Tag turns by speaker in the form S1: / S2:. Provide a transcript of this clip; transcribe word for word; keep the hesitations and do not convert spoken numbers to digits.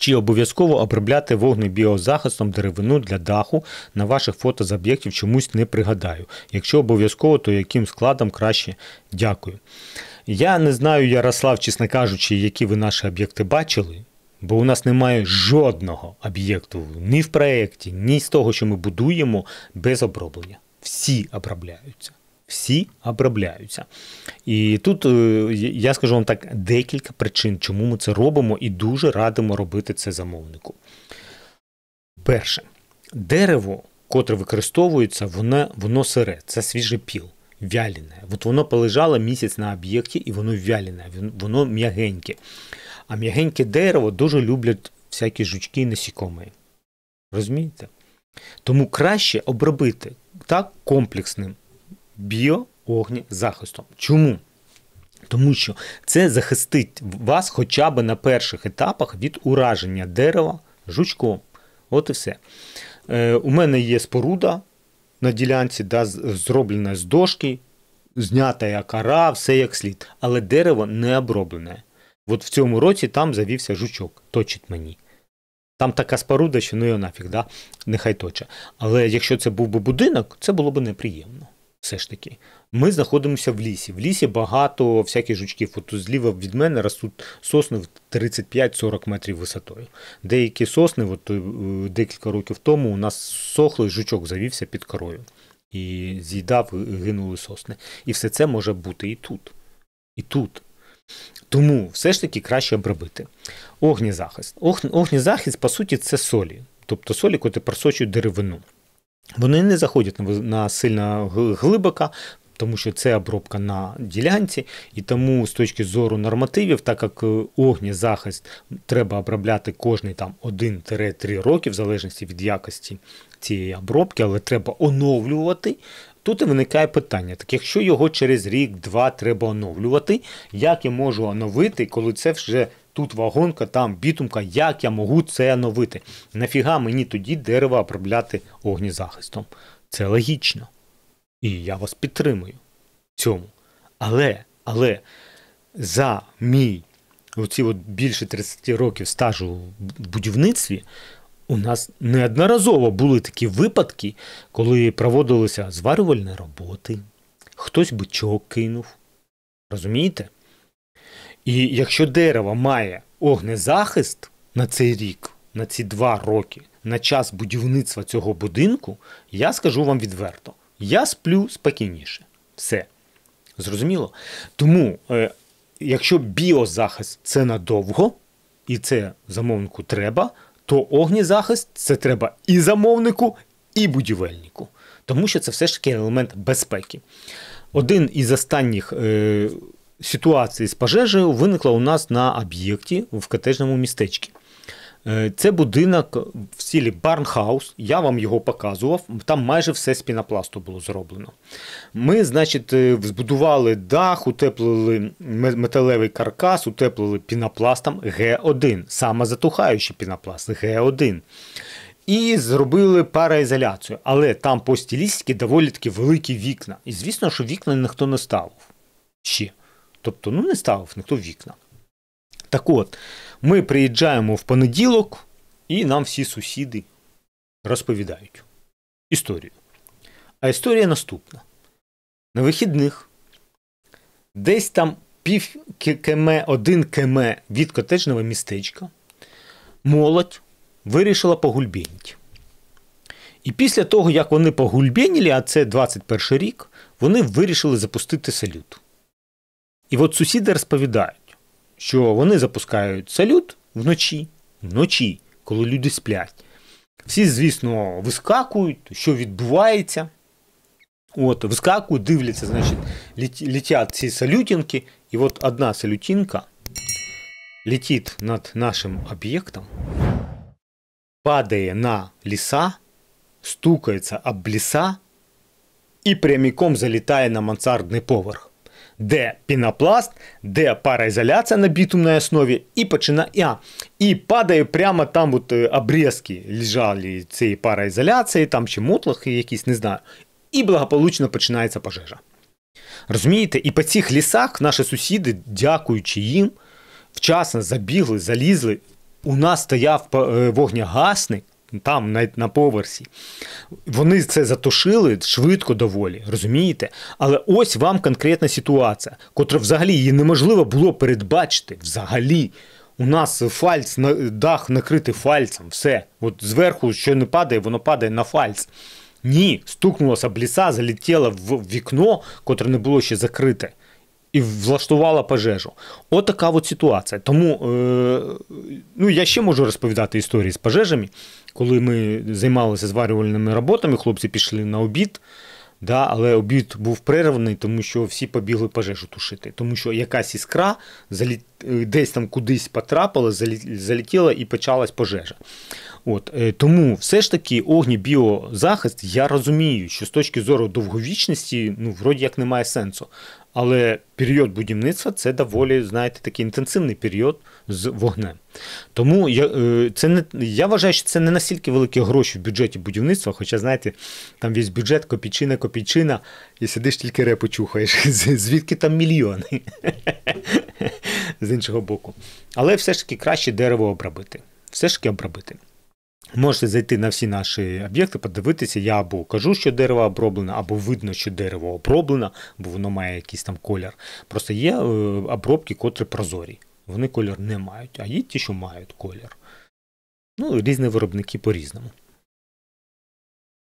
S1: Чи обов'язково обробляти вогнебіозахистом деревину для даху? На ваших фото з об'єктів чомусь не пригадаю. Якщо обов'язково, то яким складом краще? Дякую. Я не знаю, Ярослав, чесно кажучи, які ви наші об'єкти бачили, бо у нас немає жодного об'єкту ні в проєкті, ні з того, що ми будуємо, без оброблення. Всі обробляються. Всі обробляються. І тут я скажу вам так, декілька причин, чому ми це робимо і дуже радимо робити це замовнику. Перше. Дерево, котре використовується, воно, воно сире, це свіжий піл, вялене. От воно полежало місяць на об'єкті і воно вялене, воно м'ягеньке. А м'ягеньке дерево дуже люблять всякі жучки і насікомі. Розумієте? Тому краще обробити так комплексним біо-огнезахистом. Чому? Тому що це захистить вас хоча б на перших етапах від ураження дерева жучком. От і все. Е, у мене є споруда на ділянці, да, зроблена з дошки, знята кора, все як слід. Але дерево не оброблене. От в цьому році там завівся жучок, точить мені. Там така споруда, що ну його нафіг, да? Нехай точе. Але якщо це був би будинок, це було б неприємно. Все ж таки. Ми знаходимося в лісі. В лісі багато всяких жучків. От зліва від мене ростуть сосни в тридцять п'ять сорок метрів висотою. Деякі сосни, от декілька років тому, у нас сохлий жучок завівся під корою. І з'їдав, гинули сосни. І все це може бути і тут. І тут. Тому все ж таки краще обробити. Огнезахист. Огнезахист, по суті, це солі. Тобто солі, котрі просочують деревину. Вони не заходять на сильно глибоко, тому що це обробка на ділянці, і тому з точки зору нормативів, так як огнезахист треба обробляти кожні там один-три роки, в залежності від якості цієї обробки, але треба оновлювати, тут і виникає питання, так якщо його через рік-два треба оновлювати, як я можу оновити, коли це вже тут вагонка, там бітумка, як я можу це оновити? Нафіга мені тоді дерево обробляти огнезахистом? Це логічно. І я вас підтримую в цьому. Але, але за мій оці от більше тридцяти років стажу в будівництві у нас неодноразово були такі випадки, коли проводилися зварювальні роботи, хтось бичок кинув. Розумієте? І якщо дерево має огнезахист на цей рік, на ці два роки, на час будівництва цього будинку, я скажу вам відверто, я сплю спокійніше. Все. Зрозуміло? Тому, е, якщо біозахист – це надовго, і це замовнику треба, то огнезахист – це треба і замовнику, і будівельнику. Тому що це все ж таки елемент безпеки. Один із останніх е, ситуацій з пожежею виникла у нас на об'єкті в котеджному містечку. Це будинок в стилі барнхаус, я вам його показував, там майже все з пінопласту було зроблено. Ми, значить, збудували дах, утеплили металевий каркас, утеплили пінопластом Г один, самозатухаючий пінопласт Г один. І зробили пароізоляцію, але там по стилістиці доволі таки великі вікна. І звісно, що вікна ніхто не ставив ще. Тобто, ну не ставив ніхто вікна. Так от, ми приїжджаємо в понеділок, і нам всі сусіди розповідають історію. А історія наступна. На вихідних, десь там пів км, один км від котеджного містечка, молодь вирішила погульбенити. І після того, як вони погульбенили, а це двадцять перший рік, вони вирішили запустити салют. І от сусіди розповідають, що вони запускають салют вночі, вночі, коли люди сплять. Всі, звісно, вискакують, що відбувається. От, вискакують, дивляться, значить, летять ці салютинки, і от одна салютинка летить над нашим об'єктом, падає на ліса, стукається об ліса і прямиком залітає на мансардний поверх. Де пінопласт, де пароізоляція на бітумній основі, і починає, а, і падає прямо там от обрізки лежали цієї пароізоляції, там ще мотлохи якісь, не знаю, і благополучно починається пожежа. Розумієте? І по цих лісах наші сусіди, дякуючи їм, вчасно забігли, залізли, у нас стояв е, вогнегасник, там, на, на поверсі. Вони це затушили швидко доволі, розумієте? Але ось вам конкретна ситуація, котра взагалі її неможливо було передбачити. Взагалі. У нас фальц, дах накритий фальцем, все. От зверху, що не падає, воно падає на фальц. Ні, стукнулася бліса, залетіла в вікно, котре не було ще закрите, і влаштувала пожежу. От така от ситуація. Тому, е, ну, я ще можу розповідати історії з пожежами. Коли ми займалися зварювальними роботами, хлопці пішли на обід, да, але обід був перерваний, тому що всі побігли пожежу тушити. Тому що якась іскра залі... десь там кудись потрапила, залі... залетіла і почалась пожежа. От, тому все ж таки огнібіозахист, я розумію, що з точки зору довговічності, ну, вроді як немає сенсу. Але період будівництва – це доволі, знаєте, такий інтенсивний період з вогнем. Тому я, це не, я вважаю, що це не настільки великі гроші в бюджеті будівництва, хоча, знаєте, там весь бюджет копійчина, копійчина, і сидиш тільки репу чухаєш. Звідки там мільйони? З іншого боку. Але все ж таки краще дерево обробити. Все ж таки обробити. Можете зайти на всі наші об'єкти, подивитися, я або кажу, що дерево оброблено, або видно, що дерево оброблено, бо воно має якийсь там колір. Просто є обробки, котрі прозорі. Вони колір не мають, а є ті, що мають колір. Ну, різні виробники по-різному.